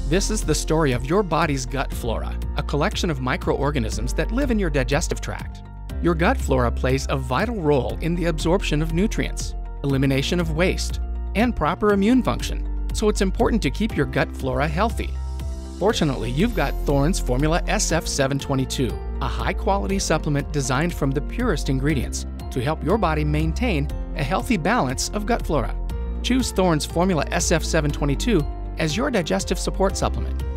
This is the story of your body's gut flora, a collection of microorganisms that live in your digestive tract. Your gut flora plays a vital role in the absorption of nutrients, elimination of waste, and proper immune function, so it's important to keep your gut flora healthy. Fortunately, you've got Thorne's Formula SF722, a high-quality supplement designed from the purest ingredients to help your body maintain a healthy balance of gut flora. Choose Thorne's Formula SF722 as your digestive support supplement.